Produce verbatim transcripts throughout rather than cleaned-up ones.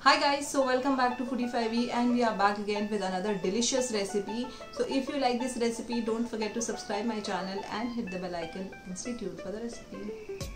Hi guys, so welcome back to Foodie five E and we are back again with another delicious recipe. So if you like this recipe, don't forget to subscribe my channel and hit the bell icon and stay tuned for the recipe.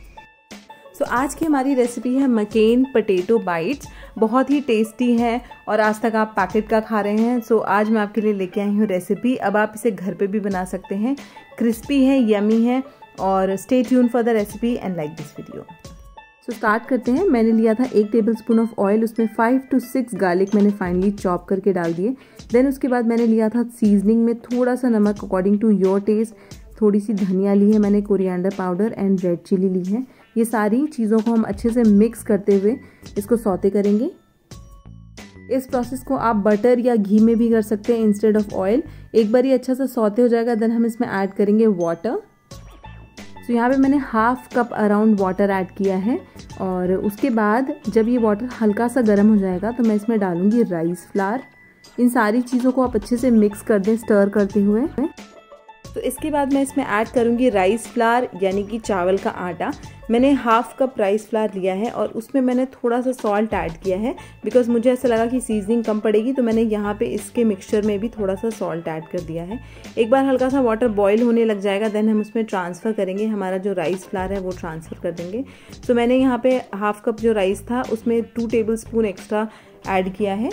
So so, आज की हमारी recipe है McCain potato bytes. बहुत ही tasty है और आज तक आप पैकेट का खा रहे हैं। सो so, आज मैं आपके लिए लेके आई हूँ रेसिपी। अब आप इसे घर पे भी बना सकते हैं। क्रिस्पी है, यमी है और stay tune for the recipe and like this video. So start करते हैं। मैंने लिया था एक टेबल स्पून ऑफ ऑयल, उसमें फाइव टू सिक्स गार्लिक मैंने फाइनली चॉप करके डाल दिए। देन उसके बाद मैंने लिया था सीजनिंग में थोड़ा सा नमक अकॉर्डिंग टू योर टेस्ट, थोड़ी सी धनिया ली है मैंने, coriander powder and red chilli ली है। ये सारी चीज़ों को हम अच्छे से मिक्स करते हुए इसको सौते करेंगे। इस प्रोसेस को आप बटर या घी में भी कर सकते हैं इंस्टेड ऑफ ऑयल। एक बार ये अच्छा सा सौते हो जाएगा, देन हम इसमें ऐड करेंगे वाटर। तो यहाँ पे मैंने half cup around water add किया है और उसके बाद जब ये वाटर हल्का सा गर्म हो जाएगा तो मैं इसमें डालूंगी राइस फ्लावर। इन सारी चीज़ों को आप अच्छे से मिक्स कर दें स्टर करते हुए। तो इसके बाद मैं इसमें ऐड करूंगी राइस फ्लावर यानी कि चावल का आटा। मैंने हाफ कप राइस फ्लावर लिया है और उसमें मैंने थोड़ा सा सॉल्ट ऐड किया है बिकॉज मुझे ऐसा लगा कि सीजनिंग कम पड़ेगी, तो मैंने यहाँ पे इसके मिक्सचर में भी थोड़ा सा सॉल्ट ऐड कर दिया है। एक बार हल्का सा वाटर बॉईल होने लग जाएगा, देन हम उसमें ट्रांसफ़र करेंगे, हमारा जो राइस फ्लावर है वो ट्रांसफ़र कर देंगे। तो मैंने यहाँ पे हाफ कप जो राइस था उसमें two tablespoon extra add किया है।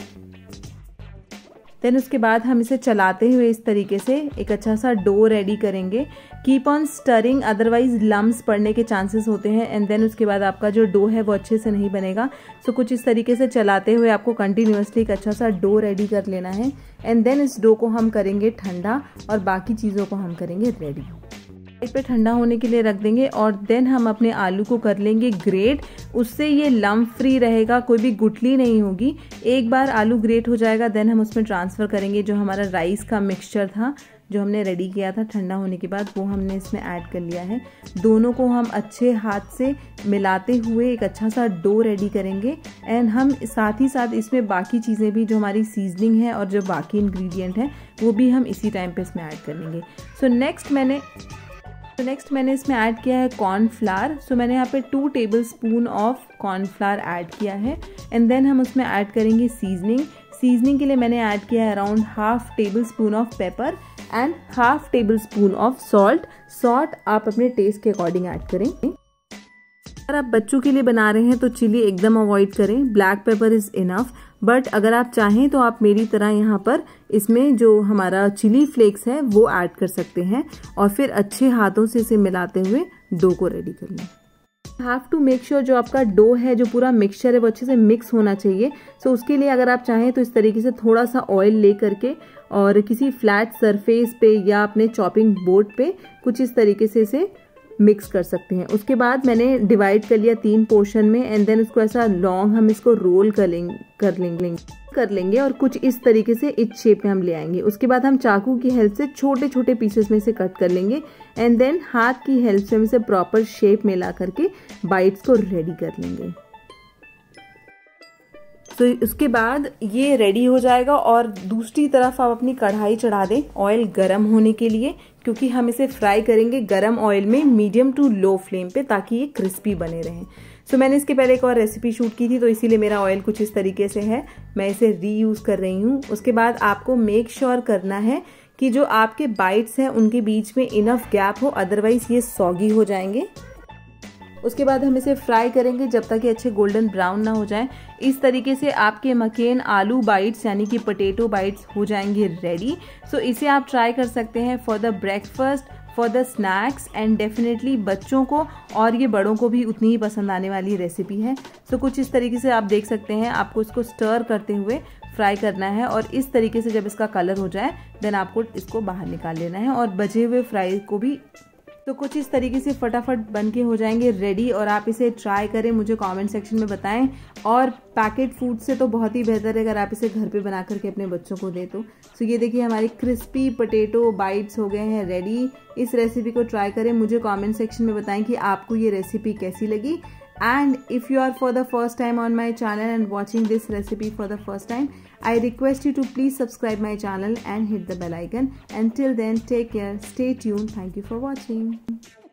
देन उसके बाद हम इसे चलाते हुए इस तरीके से एक अच्छा सा डो रेडी करेंगे। Keep on stirring, otherwise lumps पड़ने के चांसेस होते हैं एंड देन उसके बाद आपका जो डो है वो अच्छे से नहीं बनेगा। सो so, कुछ इस तरीके से चलाते हुए आपको कंटिन्यूअसली एक अच्छा सा डो रेडी कर लेना है एंड देन इस डो को हम करेंगे ठंडा और बाकी चीज़ों को हम करेंगे रेडी। साइड पे ठंडा होने के लिए रख देंगे और देन हम अपने आलू को कर लेंगे ग्रेट। उससे ये लम्प फ्री रहेगा, कोई भी गुठली नहीं होगी। एक बार आलू ग्रेट हो जाएगा देन हम उसमें ट्रांसफ़र करेंगे जो हमारा राइस का मिक्सचर था जो हमने रेडी किया था ठंडा होने के बाद, वो हमने इसमें ऐड कर लिया है। दोनों को हम अच्छे हाथ से मिलाते हुए एक अच्छा सा डो रेडी करेंगे एंड हम साथ ही साथ इसमें बाकी चीज़ें भी जो हमारी सीजनिंग है और जो बाकी इंग्रेडिएंट है वो भी हम इसी टाइम पे इसमें ऐड कर लेंगे। सो नेक्स्ट मैंने तो नेक्स्ट मैंने इसमें ऐड किया है कॉर्नफ्लावर। सो मैंने यहाँ पे two tablespoon of cornflour add किया है एंड देन हम उसमें ऐड करेंगे सीजनिंग। सीजनिंग के लिए मैंने ऐड किया है around half tablespoon of pepper and half tablespoon of salt. Salt आप अपने टेस्ट के अकॉर्डिंग ऐड करें। अगर आप बच्चों के लिए बना रहे हैं तो चिली एकदम अवॉइड करें, black pepper is enough. But अगर आप चाहें तो आप मेरी तरह यहाँ पर इसमें जो हमारा चिली फ्लेक्स है वो ऐड कर सकते हैं और फिर अच्छे हाथों से इसे मिलाते हुए डो को रेडी कर लें। हैव टू मेक श्योर जो आपका डो है, जो पूरा मिक्सचर है वो अच्छे से मिक्स होना चाहिए। सो so, उसके लिए अगर आप चाहें तो इस तरीके से थोड़ा सा ऑयल ले करके और किसी फ्लैट सरफेस पे या अपने चॉपिंग बोर्ड पे कुछ इस तरीके से इसे मिक्स कर सकते हैं। उसके बाद मैंने डिवाइड कर लिया तीन पोर्शन में एंड देन उसको ऐसा लॉन्ग हम इसको रोल कर लेंगे कर लेंगे कर लेंगे और कुछ इस तरीके से इस शेप में हम ले आएंगे। उसके बाद हम चाकू की हेल्प से छोटे छोटे पीसेस में से कट कर लेंगे एंड देन हाथ की हेल्प से हम इसे प्रॉपर शेप में ला करके बाइट्स को रेडी कर लेंगे। तो उसके बाद ये रेडी हो जाएगा और दूसरी तरफ आप अपनी कढ़ाई चढ़ा दें ऑयल गरम होने के लिए, क्योंकि हम इसे फ्राई करेंगे गरम ऑयल में मीडियम टू लो फ्लेम पे ताकि ये क्रिस्पी बने रहें। सो मैंने इसके पहले एक और रेसिपी शूट की थी तो इसीलिए मेरा ऑयल कुछ इस तरीके से है, मैं इसे रीयूज कर रही हूँ। उसके बाद आपको मेक श्योर करना है कि जो आपके बाइट्स हैं उनके बीच में इनफ गैप हो, अदरवाइज ये सॉगी हो जाएंगे। उसके बाद हम इसे फ्राई करेंगे जब तक ये अच्छे गोल्डन ब्राउन ना हो जाए। इस तरीके से आपके मकेन आलू बाइट्स यानी कि पोटैटो बाइट्स हो जाएंगे रेडी। सो इसे आप ट्राई कर सकते हैं for the breakfast, for the snacks and definitely बच्चों को और ये बड़ों को भी उतनी ही पसंद आने वाली रेसिपी है। सो कुछ इस तरीके से आप देख सकते हैं, आपको इसको स्टर करते हुए फ्राई करना है और इस तरीके से जब इसका कलर हो जाए देन आपको इसको बाहर निकाल लेना है और बचे हुए फ्राई को भी। तो कुछ इस तरीके से फटाफट बन के हो जाएंगे रेडी और आप इसे ट्राई करें, मुझे कमेंट सेक्शन में बताएं। और पैकेट फूड से तो बहुत ही बेहतर है अगर आप इसे घर पे बना करके अपने बच्चों को दें तो। सो ये देखिए हमारी क्रिस्पी पोटैटो बाइट्स हो गए हैं रेडी। इस रेसिपी को ट्राई करें, मुझे कमेंट सेक्शन में बताएं कि आपको ये रेसिपी कैसी लगी। And if you are for the first time on my channel and watching this recipe for the first time, I request you to please subscribe my channel and hit the bell icon. Until then, take care, stay tuned. Thank you for watching.